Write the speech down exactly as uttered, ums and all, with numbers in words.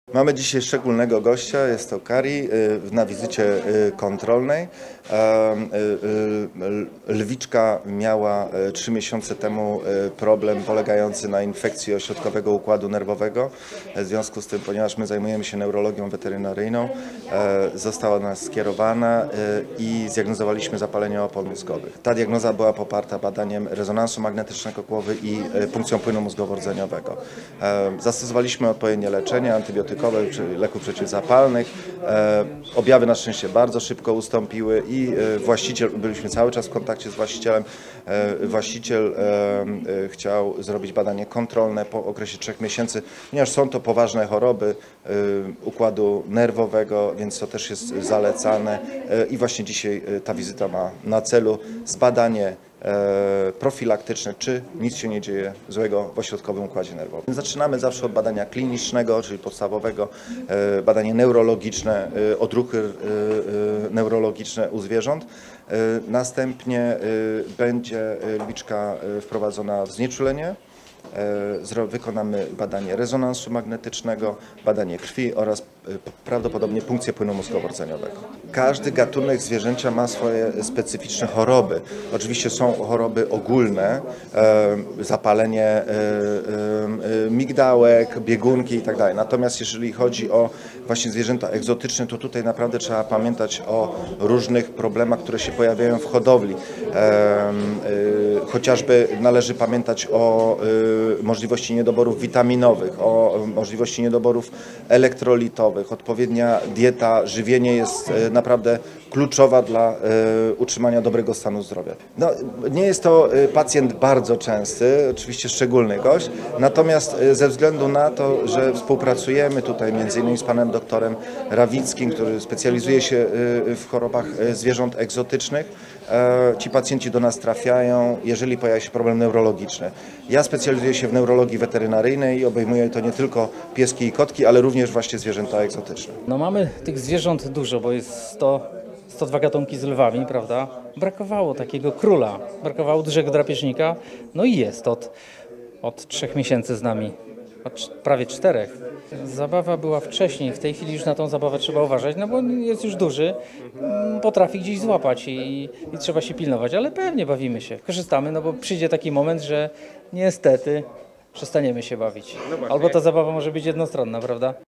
Mamy dzisiaj szczególnego gościa, jest to Kari na wizycie kontrolnej. Lwiczka miała trzy miesiące temu problem polegający na infekcji ośrodkowego układu nerwowego. W związku z tym, ponieważ my zajmujemy się neurologią weterynaryjną, została do nas skierowana i zdiagnozowaliśmy zapalenie opon mózgowych. Ta diagnoza była poparta badaniem rezonansu magnetycznego głowy i punkcją płynu mózgowo-rdzeniowego. Zastosowaliśmy odpowiednie leczenie antybiotykowe, czy leków przeciwzapalnych. E, objawy na szczęście bardzo szybko ustąpiły i e, właściciel, byliśmy cały czas w kontakcie z właścicielem, e, właściciel e, e, chciał zrobić badanie kontrolne po okresie trzech miesięcy, ponieważ są to poważne choroby e, układu nerwowego, więc to też jest zalecane e, i właśnie dzisiaj e, ta wizyta ma na celu zbadanie profilaktyczne, czy nic się nie dzieje złego w ośrodkowym układzie nerwowym. Zaczynamy zawsze od badania klinicznego, czyli podstawowego, badanie neurologiczne, odruchy neurologiczne u zwierząt. Następnie będzie lwiczka wprowadzona w znieczulenie. Wykonamy badanie rezonansu magnetycznego, badanie krwi oraz prawdopodobnie punkcję płynu mózgowo-rdzeniowego. Każdy gatunek zwierzęcia ma swoje specyficzne choroby. Oczywiście są choroby ogólne, zapalenie migdałek, biegunki itd. Natomiast jeżeli chodzi o właśnie zwierzęta egzotyczne, to tutaj naprawdę trzeba pamiętać o różnych problemach, które się pojawiają w hodowli. Chociażby należy pamiętać o możliwości niedoborów witaminowych, o możliwości niedoborów elektrolitowych. Odpowiednia dieta, żywienie jest naprawdę kluczowa dla utrzymania dobrego stanu zdrowia. No, nie jest to pacjent bardzo częsty, oczywiście szczególny gość, natomiast ze względu na to, że współpracujemy tutaj między innymi z panem doktorem Rawickim, który specjalizuje się w chorobach zwierząt egzotycznych, ci pacjenci do nas trafiają, jeżeli pojawia się problem neurologiczny. Ja specjalizuję się w neurologii weterynaryjnej i obejmuję to nie tylko pieski i kotki, ale również właśnie zwierzęta egzotyczne. No mamy tych zwierząt dużo, bo jest sto, sto dwa gatunki z lwami, prawda? Brakowało takiego króla, brakowało dużego drapieżnika, no i jest od, od trzech miesięcy z nami, od prawie czterech. Zabawa była wcześniej, w tej chwili już na tą zabawę trzeba uważać, no bo jest już duży, potrafi gdzieś złapać i, i trzeba się pilnować, ale pewnie bawimy się, korzystamy, no bo przyjdzie taki moment, że niestety przestaniemy się bawić. Albo ta zabawa może być jednostronna, prawda?